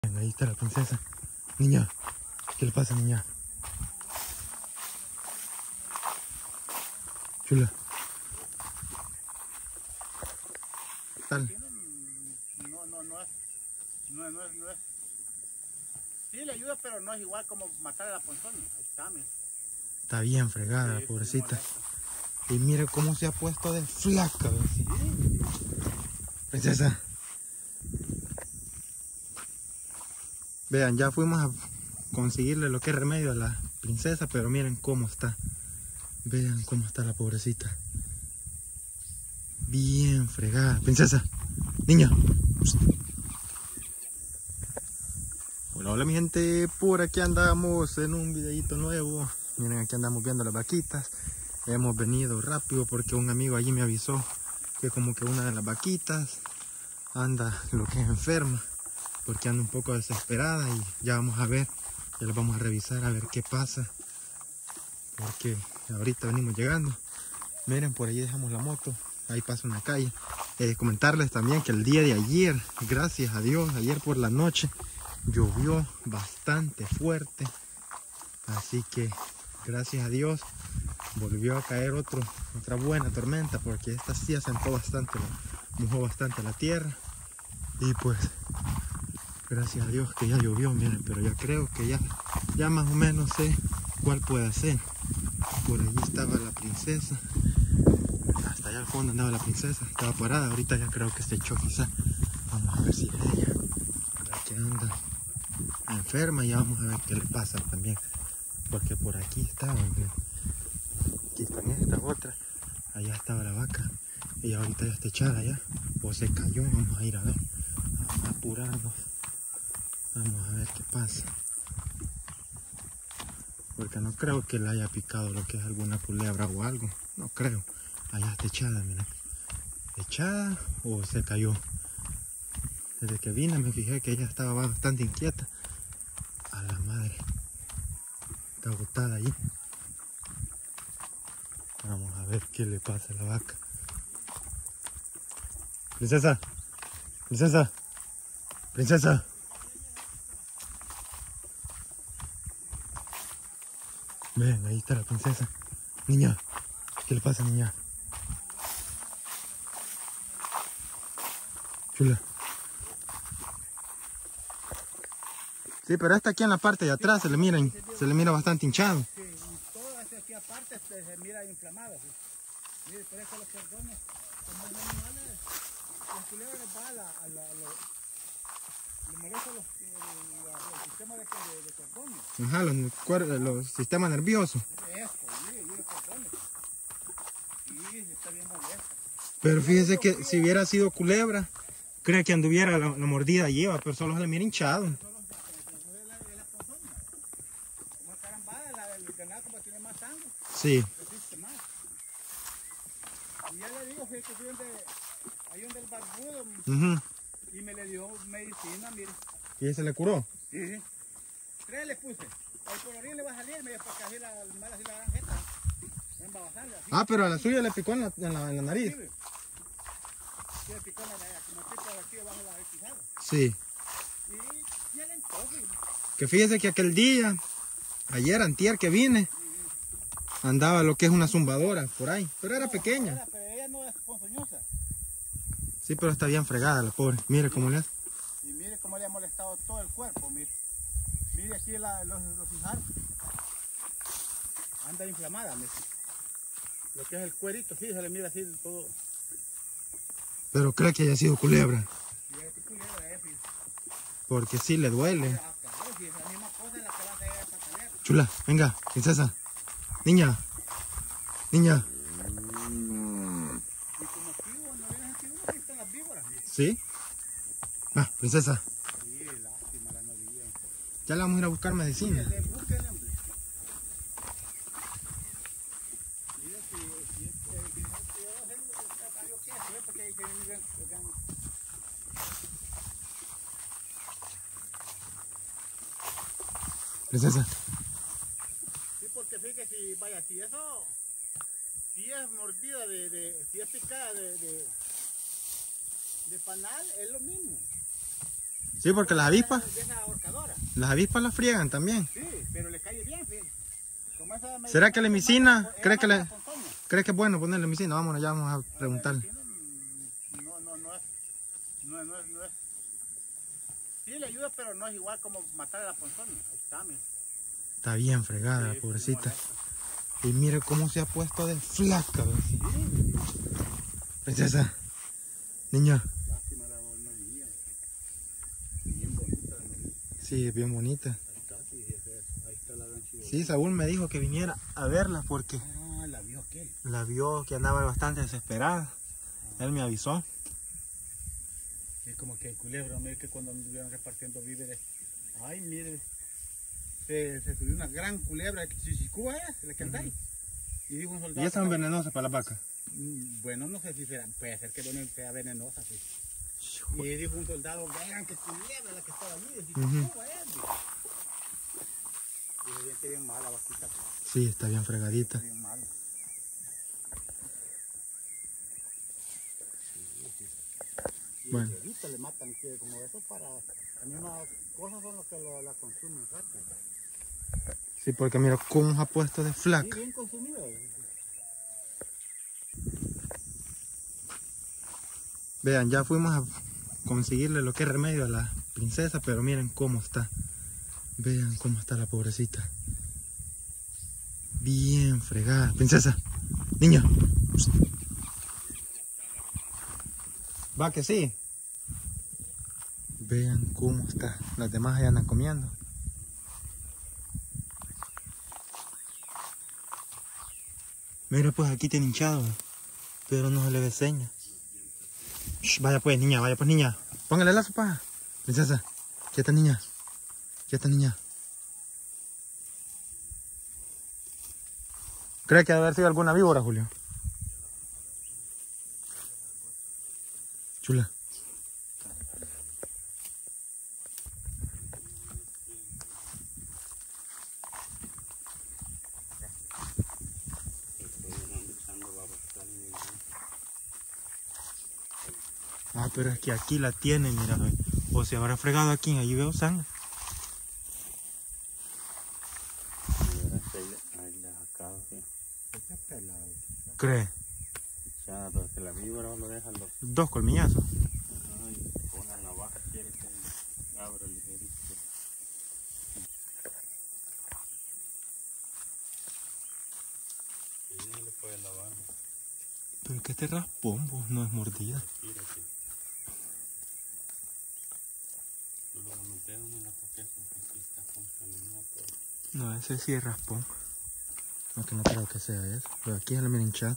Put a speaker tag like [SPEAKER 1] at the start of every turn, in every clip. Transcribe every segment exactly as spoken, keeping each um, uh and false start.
[SPEAKER 1] Ahí está la princesa. Niña, ¿qué le pasa, niña? Chula. ¿Qué tal?
[SPEAKER 2] No, no, no es, no es, no es, no es. Sí le ayuda, pero no es igual como matar a la ponzoña. Ahí está, mira.
[SPEAKER 1] Está bien fregada,
[SPEAKER 2] Sí,
[SPEAKER 1] la pobrecita.
[SPEAKER 2] sí,
[SPEAKER 1] Y mire cómo se ha puesto de flaca, ¿ves?
[SPEAKER 2] sí.
[SPEAKER 1] Princesa. Vean, ya fuimos a conseguirle lo que es remedio a la princesa, pero miren cómo está. Vean cómo está la pobrecita. Bien fregada. Princesa, niña. Hola, hola mi gente, por aquí andamos en un videito nuevo. Miren, aquí andamos viendo las vaquitas. Hemos venido rápido porque un amigo allí me avisó que como que una de las vaquitas anda lo que es enferma, porque anda un poco desesperada, y ya vamos a ver, ya les vamos a revisar a ver qué pasa, porque ahorita venimos llegando. Miren, por ahí dejamos la moto, ahí pasa una calle. Eh, comentarles también que el día de ayer, gracias a Dios, ayer por la noche llovió bastante fuerte, así que gracias a Dios volvió a caer otro, otra buena tormenta, porque esta sí asentó bastante, mojó bastante la tierra. Y pues gracias a Dios que ya llovió, miren, pero ya creo que ya, ya más o menos sé cuál puede ser. Por allí estaba la princesa, hasta allá al fondo andaba la princesa, estaba parada, ahorita ya creo que se echó quizá. Vamos a ver si es ella, la que anda enferma, y ya vamos a ver qué le pasa también, porque por aquí estaba, miren. Aquí están estas otras, allá estaba la vaca, y ahorita ya está echada ya, o se cayó. Vamos a ir a ver, a apurarnos, vamos a ver qué pasa, porque no creo que le haya picado lo que es alguna culebra o algo, no creo. Allá está echada, miren, echada o se cayó. Desde que vine me fijé que ella estaba bastante inquieta. A la madre, está agotada ahí. Vamos a ver qué le pasa a la vaca. Princesa, princesa, princesa. Ven, ahí está la princesa. Niña, ¿qué le pasa, niña? Chula. Sí, pero esta aquí en la parte de atrás se le mira, se le mira bastante hinchado.
[SPEAKER 2] Sí, y todo esto aquí aparte se, se mira inflamado. ¿Sí? Mire, por eso los cordones, como los animales, los culebras va a la, a la, a lo, le molesta los, el, la, el sistema de, de, de cordones.
[SPEAKER 1] Ajá, los, cuer- los sistemas nerviosos.
[SPEAKER 2] Esto, mire, mire cordones. Sí, está bien molesta.
[SPEAKER 1] Pero fíjese que si hubiera sido culebra, cree que anduviera la, la mordida lleva, pero solo se le mira hinchado.
[SPEAKER 2] Como carambada, la, el ganado como tiene más sangre,
[SPEAKER 1] Sí.
[SPEAKER 2] resiste más. Y ya le digo, fíjate, fui donde, ahí donde el barbudo,
[SPEAKER 1] Uh-huh.
[SPEAKER 2] y me le dio medicina, mire.
[SPEAKER 1] ¿Y se le curó?
[SPEAKER 2] Sí, sí. Tres le puse. El colorín le va a salir, me dio para que así la mala así la granjeta. En babasarle, así.
[SPEAKER 1] Ah, pero a la suya le picó en la, en la, en la nariz.
[SPEAKER 2] Sí, sí, le picó en la nariz, como aquí por aquí debajo de la equijada.
[SPEAKER 1] Sí.
[SPEAKER 2] Y ya le encoge.
[SPEAKER 1] Que fíjese que aquel día, ayer, antier que vine, andaba lo que es una zumbadora por ahí, pero era pequeña.
[SPEAKER 2] Ahora, pero ella no es ponzoñosa.
[SPEAKER 1] Sí, pero está bien fregada la pobre. Mire cómo le hace.
[SPEAKER 2] Y mire cómo le ha molestado todo el cuerpo, mire. Mire aquí la, los, los hijaros. Anda inflamada, mire. Lo que es el cuerito, sí, se le mira así todo.
[SPEAKER 1] Pero cree que haya sido culebra,
[SPEAKER 2] Y es culebra, eh, fíjese.
[SPEAKER 1] porque sí le duele.
[SPEAKER 2] Ah, claro, si es la misma cosa en la que la hace ella patalera.
[SPEAKER 1] Chula, venga, princesa. Niña, niña.
[SPEAKER 2] Y como aquí, cuando viene aquí uno, aquí están las víboras, mire.
[SPEAKER 1] ¿Sí? Ah, princesa,
[SPEAKER 2] Sí, lástima la novilla.
[SPEAKER 1] ya le vamos a ir a buscar medicina.
[SPEAKER 2] Le búsquenle, hombre. Mire, si, si, eh, si no, si yo sé lo que está, yo qué sé, porque hay que venir a...
[SPEAKER 1] Princesa.
[SPEAKER 2] Sí, porque fíjate, si, vaya, si eso, si es mordida de, de si es picada de, de, de panal, es lo mismo.
[SPEAKER 1] Sí, porque las avispas,
[SPEAKER 2] De esa ahorcadora.
[SPEAKER 1] las avispas las friegan también.
[SPEAKER 2] Sí, pero le cae bien, fíjate. Como esa medicina,
[SPEAKER 1] ¿Será que la emicina,
[SPEAKER 2] es
[SPEAKER 1] cree que,
[SPEAKER 2] mata
[SPEAKER 1] le,
[SPEAKER 2] la ponzoña.
[SPEAKER 1] cree que es bueno ponerle emicina? Vámonos, ya vamos a preguntarle.
[SPEAKER 2] La medicina, No, no, no es, no es, no es, no es. Sí le ayuda, pero no es igual como matar a la ponzoña. Ahí está, mira.
[SPEAKER 1] Está bien fregada,
[SPEAKER 2] Sí,
[SPEAKER 1] pobrecita.
[SPEAKER 2] sí,
[SPEAKER 1] Y mire cómo se ha puesto de flaca. ¿Ves?
[SPEAKER 2] sí.
[SPEAKER 1] Princesa, niña.
[SPEAKER 2] Lástima la novilla. Bien bonita la novilla.
[SPEAKER 1] Sí, es bien bonita.
[SPEAKER 2] Ahí está, sí, ahí está la gran chivola.
[SPEAKER 1] Sí, Saúl me dijo que viniera a verla porque
[SPEAKER 2] Ah, la vio aquel.
[SPEAKER 1] la vio que andaba bastante desesperada. Él me avisó.
[SPEAKER 2] Es como que el culebro, mire que cuando anduvieron repartiendo víveres, ay, mire, se, se subió una gran culebra, Chichicuba es, la que anda ahí. Y dijo un soldado.
[SPEAKER 1] ¿Y esas son venenosas para las vacas?
[SPEAKER 2] Mm, Bueno, no sé si será, puede ser que no sea venenosa, sí. Y dijo un soldado, vean que culebra la que estaba allí, de Chichicuba es. Dijo bien que bien mala vaquita,
[SPEAKER 1] Sí, está bien fregadita.
[SPEAKER 2] bien mala. Y
[SPEAKER 1] Bueno.
[SPEAKER 2] ahorita le matan, que como eso para las mismas cosas son los que lo, la consumen rápido.
[SPEAKER 1] Sí, porque mira cómo se ha puesto de
[SPEAKER 2] Sí,
[SPEAKER 1] flaca.
[SPEAKER 2] bien consumido.
[SPEAKER 1] Vean, ya fuimos a conseguirle lo que es remedio a la princesa, pero miren cómo está. Vean cómo está la pobrecita. Bien fregada. Princesa, niña. Va que sí. Vean cómo está. Las demás ya andan comiendo. Mira, pues aquí tiene hinchado, pero no se le ve seña. Shh, vaya pues, niña, vaya pues, niña. Póngale la sopa. Princesa, quieta, niña. Quieta, niña. ¿Cree que debe haber sido alguna víbora, Julio? Chula. Ah, pero es que aquí la tiene, mira. O se habrá fregado aquí, ahí veo sangre. ¿Cree?
[SPEAKER 2] Ya, porque la víbora lo deja los...
[SPEAKER 1] Dos colmillazos.
[SPEAKER 2] Ay, con la navaja quiere que abra ligerito. Sí, no le puede lavar.
[SPEAKER 1] Pero que este raspón, vos, no es mordida.
[SPEAKER 2] Mira que... Yo lo monté donde la toqué porque aquí está contaminado todo.
[SPEAKER 1] No, ese sí es raspón. Aunque no creo que sea eso. Pero aquí se le mira hinchado.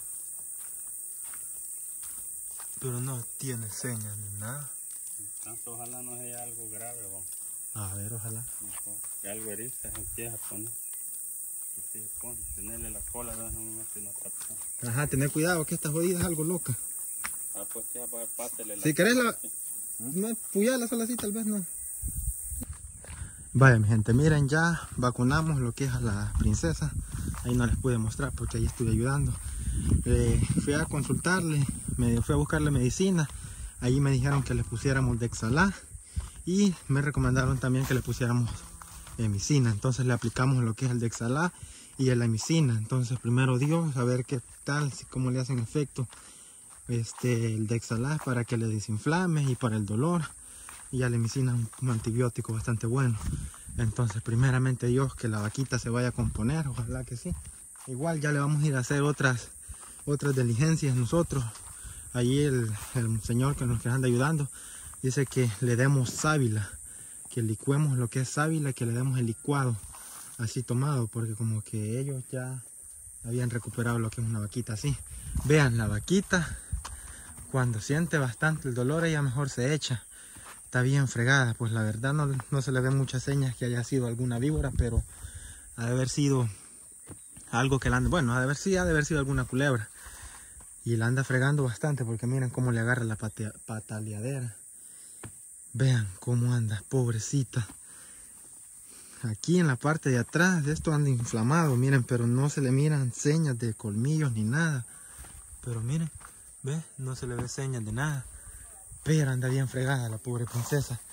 [SPEAKER 1] Pero no tiene señas ni nada.
[SPEAKER 2] Tanto ojalá no sea algo grave, vamos.
[SPEAKER 1] A ver, ojalá.
[SPEAKER 2] Mejor que algo herida se empieza a poner. Así se pone. Tenerle la cola de un momento y no tapar.
[SPEAKER 1] Ajá, tener cuidado que esta jodida es algo loca.
[SPEAKER 2] Ah, pues ya, pues pásele la...
[SPEAKER 1] Si querés la... No, puyala sola así, tal vez no. Vaya, mi gente, miren, ya vacunamos lo que es a la princesa. Ahí no les pude mostrar porque ahí estuve ayudando. Eh, fui a consultarle, me fui a buscarle medicina. Ahí me dijeron que le pusiéramos Dexalá y me recomendaron también que le pusiéramos emicina. Entonces le aplicamos lo que es el Dexalá y la emicina. Entonces primero Dios, a ver qué tal, si cómo le hacen efecto este, el Dexalá para que le desinflame y para el dolor. Y ya la emicina es un antibiótico bastante bueno. Entonces primeramente Dios, que la vaquita se vaya a componer, ojalá que sí. Igual ya le vamos a ir a hacer otras otras diligencias nosotros. Allí el, el señor que nos anda ayudando dice que le demos sábila, que licuemos lo que es sábila, que le demos el licuado así tomado, porque como que ellos ya habían recuperado lo que es una vaquita así. Vean, la vaquita cuando siente bastante el dolor ella mejor se echa. Está bien fregada, pues la verdad no, no se le ven muchas señas que haya sido alguna víbora, pero ha de haber sido algo que la anda, bueno, ha de haber, sí, ha de haber sido alguna culebra. Y la anda fregando bastante porque miren cómo le agarra la patea, pataleadera. Vean cómo anda, pobrecita. Aquí en la parte de atrás de esto anda inflamado, miren, pero no se le miran señas de colmillos ni nada. Pero miren, ve, no se le ve señas de nada. Pero anda bien fregada la pobre princesa.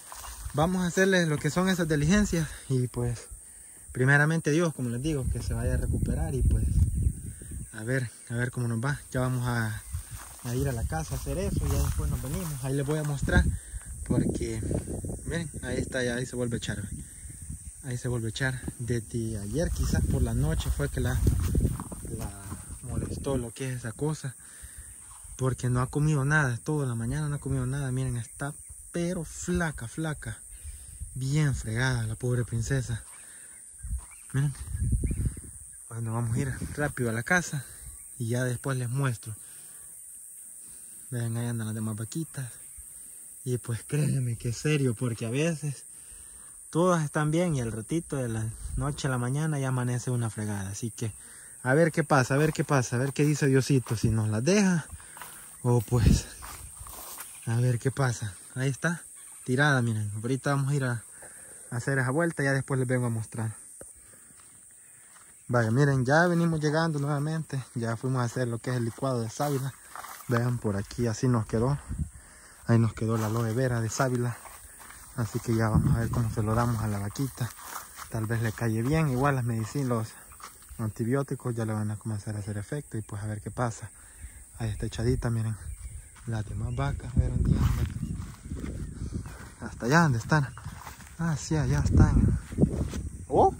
[SPEAKER 1] vamos a hacerles lo que son esas diligencias y pues primeramente Dios, como les digo, que se vaya a recuperar y pues a ver, a ver cómo nos va. Ya vamos a, a ir a la casa a hacer eso y ya después nos venimos. Ahí les voy a mostrar porque miren, ahí está, ya ahí se vuelve a echar. Ahí se vuelve a echar. Desde ayer quizás por la noche fue que la, la molestó lo que es esa cosa. Porque no ha comido nada, toda la mañana no ha comido nada. Miren, está pero flaca, flaca. Bien fregada la pobre princesa. Miren. Bueno, vamos a ir rápido a la casa y ya después les muestro. Vean, ahí andan las demás vaquitas. Y pues créanme que es serio, porque a veces todas están bien y al ratito de la noche a la mañana ya amanece una fregada. Así que a ver qué pasa, a ver qué pasa, a ver qué dice Diosito, si nos las deja o pues a ver qué pasa. Ahí está, tirada, miren. Ahorita vamos a ir a, a hacer esa vuelta y ya después les vengo a mostrar. Vaya, miren, ya venimos llegando nuevamente. Ya fuimos a hacer lo que es el licuado de sábila. Vean, por aquí así nos quedó. Ahí nos quedó la aloe vera de sábila. Así que ya vamos a ver cómo se lo damos a la vaquita. Tal vez le cae bien. Igual las medicinas, los antibióticos ya le van a comenzar a hacer efecto. Y pues a ver qué pasa. Ahí está echadita, miren. Las demás vacas, a ver dónde andan. Hasta allá donde están. Ah, sí, allá están. ¡Oh!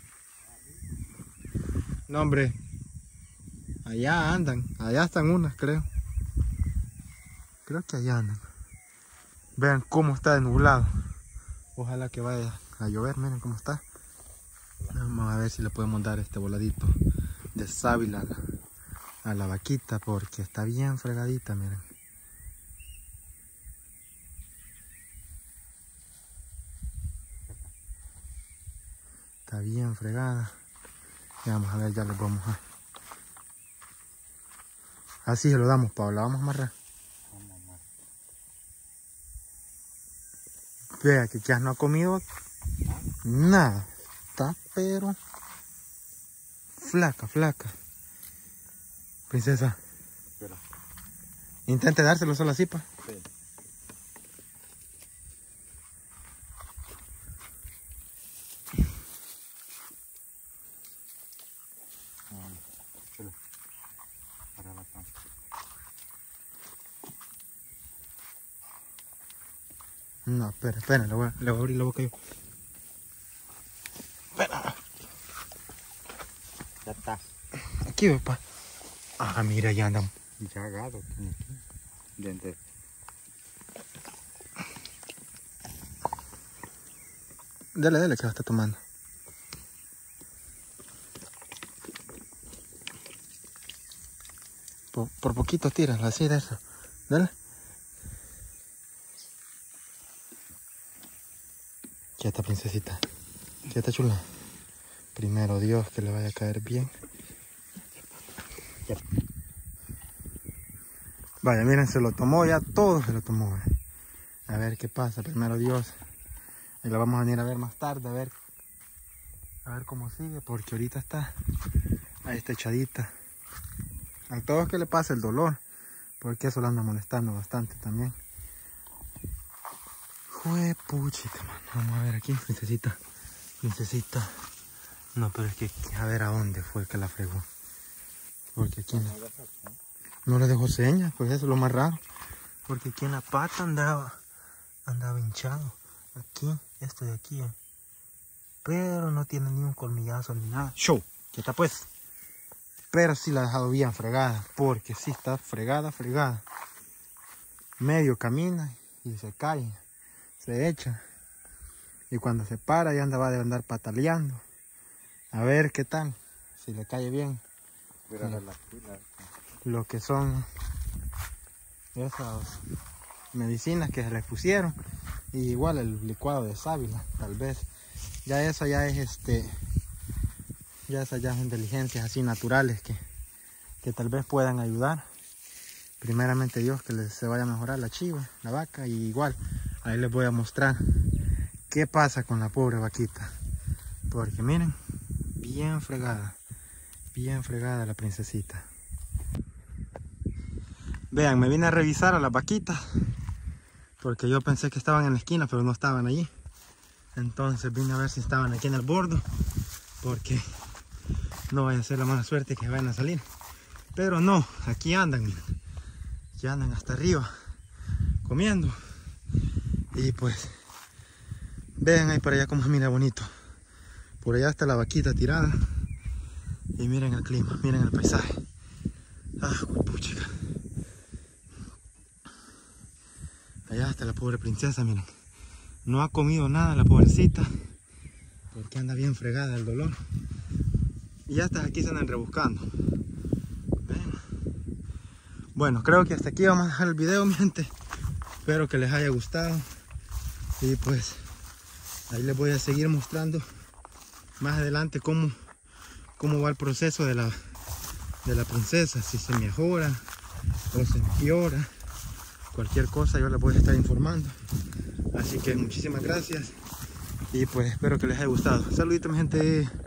[SPEAKER 1] No, hombre. Allá andan. Allá están unas, creo. Creo que allá andan. Vean cómo está de nublado. Ojalá que vaya a llover. Miren cómo está. Vamos a ver si le podemos dar este voladito de sábila a la, a la vaquita. Porque está bien fregadita, miren. Está bien fregada. Y vamos a ver, ya les vamos a... Así se lo damos, Paula. Vamos a amarrar. Vea que ya no ha comido nada. Está pero flaca, flaca. Princesa. Espera. Intente dárselo solo así, pa. Sí. No, espera, espera, le voy a, le voy a abrir la boca yo. Espera.
[SPEAKER 2] Ya está.
[SPEAKER 1] Aquí, papá. Ah, mira, ya andan.
[SPEAKER 2] Ya agado tiene aquí. Dentro.
[SPEAKER 1] Dale, dale, que la está tomando. Por, por poquito tiras, así de eso. Dale. Ya está, princesita. Ya está chula. Primero Dios, que le vaya a caer bien. Ya. Vaya, miren, se lo tomó ya, todo se lo tomó. Eh. A ver qué pasa, primero Dios. Y la vamos a venir a ver más tarde, a ver. A ver cómo sigue, porque ahorita está. Ahí está echadita. A todos que le pasa el dolor, porque eso lo anda molestando bastante también. Jue puchica, mano. Vamos a ver aquí, princesita. Princesita. No, pero es que a ver a dónde fue que la fregó. Porque aquí no, no le dejó señas, pues eso es lo más raro. Porque aquí en la pata andaba, andaba hinchado. Aquí, esto de aquí. Eh. Pero no tiene ni un colmillazo ni nada. Show, ya está pues. Pero sí la ha dejado bien fregada, porque sí está fregada, fregada. Medio camina y se cae. Se echa y cuando se para ya anda, va a andar pataleando a ver qué tal, si le cae bien.
[SPEAKER 2] Mira la pila.
[SPEAKER 1] Lo que son esas medicinas que se les pusieron y igual el licuado de sábila, tal vez ya eso ya es este ya esas ya son diligencias así naturales que, que tal vez puedan ayudar. Primeramente Dios, que les, se vaya a mejorar la chiva, la vaca, y igual ahí les voy a mostrar qué pasa con la pobre vaquita. Porque miren, bien fregada, bien fregada la princesita. Vean, me vine a revisar a las vaquitas, porque yo pensé que estaban en la esquina, pero no estaban allí. Entonces vine a ver si estaban aquí en el bordo, porque no vaya a ser la mala suerte que vayan a salir. Pero no, aquí andan, miren. Aquí andan hasta arriba comiendo. Y pues vean ahí para allá como se mira bonito. Por allá está la vaquita tirada. Y miren el clima, miren el paisaje. Ah, puchica. Allá está la pobre princesa, miren. No ha comido nada la pobrecita, porque anda bien fregada el dolor. Y ya estas aquí se andan rebuscando. ¿Ven? Bueno, creo que hasta aquí vamos a dejar el video, mi gente. Espero que les haya gustado. Y pues ahí les voy a seguir mostrando más adelante cómo, cómo va el proceso de la, de la princesa. Si se mejora o se empeora. Cualquier cosa yo les voy a estar informando. Así que muchísimas gracias. Y pues espero que les haya gustado. Saluditos, mi gente.